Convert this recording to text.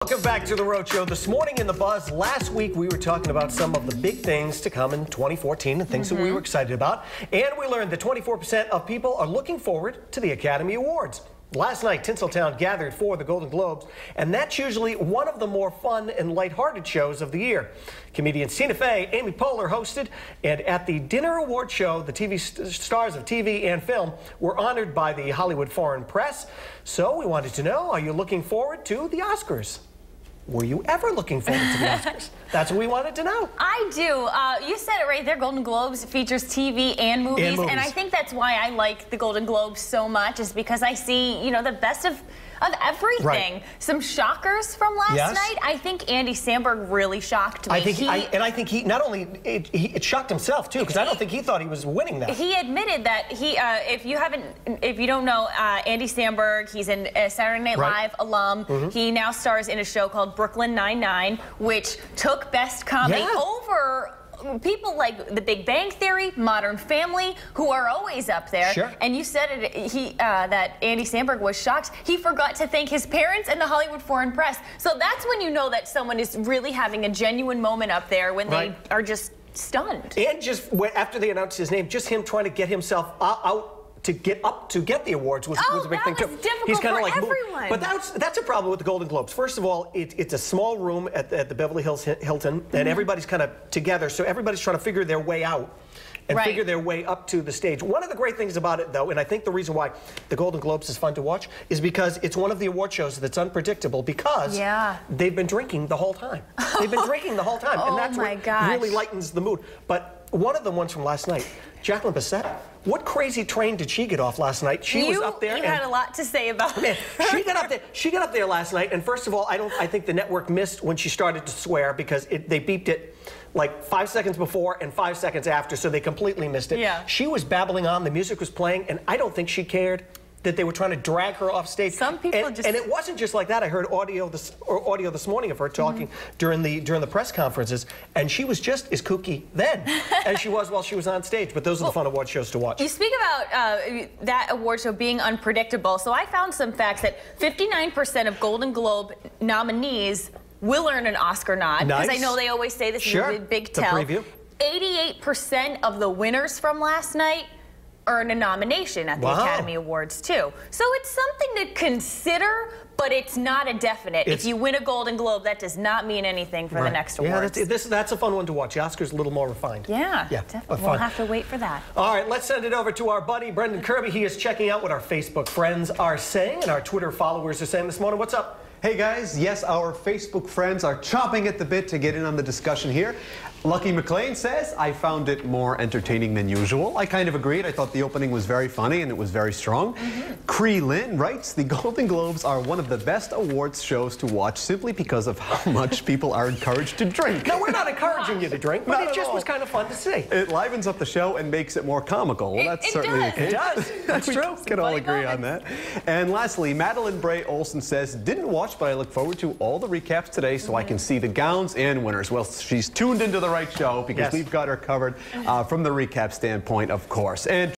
Welcome back to the Rhode Show. This morning in the Buzz, last week we were talking about some of the big things to come in 2014 and things that we were excited about. And we learned that 24% of people are looking forward to the Academy Awards. Last night, Tinseltown gathered for the Golden Globes, and that's usually one of the more fun and lighthearted shows of the year. Comedians Tina Fey, Amy Poehler hosted, and at the dinner award show, the TV stars of TV and film were honored by the Hollywood Foreign Press. So we wanted to know, are you looking forward to the Oscars? Were you ever looking forward to the Oscars? That's what we wanted to know. I do. You said it right there. Golden Globes features TV and movies. And I think that's why I like the Golden Globes so much, is because I see, you know, the best of everything. Right. Some shockers from last night. I think Andy Samberg really shocked me. I think he not only it shocked himself too, because I don't think he thought he was winning that. He admitted that he, if you don't know, Andy Samberg, he's a Saturday Night Live alum. He now stars in a show called Brooklyn Nine-Nine, which took Best Comedy over people like The Big Bang Theory, Modern Family, who are always up there. Sure. And you said it, that Andy Samberg was shocked. He forgot to thank his parents and the Hollywood Foreign Press. So that's when you know that someone is really having a genuine moment up there, when they are just stunned. And just after they announced his name, just him trying to get himself out to get the awards was a big thing too. He's kind of like everyone. But that's a problem with the Golden Globes. First of all, it's a small room at the Beverly Hills Hilton, and everybody's kind of together, so everybody's trying to figure their way out and figure their way up to the stage. One of the great things about it, though, and I think the reason why the Golden Globes is fun to watch, is because it's one of the award shows that's unpredictable, because they've been drinking the whole time. They've been drinking the whole time, and that's what really lightens the mood. But one of the ones from last night, Jacqueline Bisset, what crazy train did she get off last night? She was up there. You had a lot to say about it. She got up there last night, and first of all, I think the network missed when she started to swear, because they beeped it like 5 seconds before and 5 seconds after, so they completely missed it. Yeah. She was babbling on, the music was playing, and I don't think she cared that they were trying to drag her off stage. Some people and it wasn't just like that. I heard audio this morning of her talking during the press conferences, and she was just as kooky then as she was while she was on stage. But those are the fun award shows to watch. You speak about that award show being unpredictable. So I found some facts that 59% of Golden Globe nominees will earn an Oscar nod. Because I know they always say this is a big tell. 88% of the winners from last night earn a nomination at the Academy Awards too. So it's something to consider, but it's not a definite. If you win a Golden Globe, that does not mean anything for the next awards. Yeah, that's a fun one to watch. The Oscar's a little more refined. Yeah, definitely. We'll have to wait for that. All right, let's send it over to our buddy Brendan Kirby. He is checking out what our Facebook friends are saying and our Twitter followers are saying this morning. What's up? Hey guys, yes, our Facebook friends are chomping at the bit to get in on the discussion here. Lucky McLean says, I found it more entertaining than usual. I kind of agreed. I thought the opening was very funny and it was very strong. Cree Lynn writes, the Golden Globes are one of the best awards shows to watch simply because of how much people are encouraged to drink. No, we're not encouraging you to drink, but it just was kind of fun to see. It livens up the show and makes it more comical. Well, that's certainly the case. It does. That's true. We can all agree on that. And lastly, Madeline Bray Olson says, didn't watch, but I look forward to all the recaps today so I can see the gowns and winners. Well, she's tuned into the right show because we've got her covered from the recap standpoint, of course. And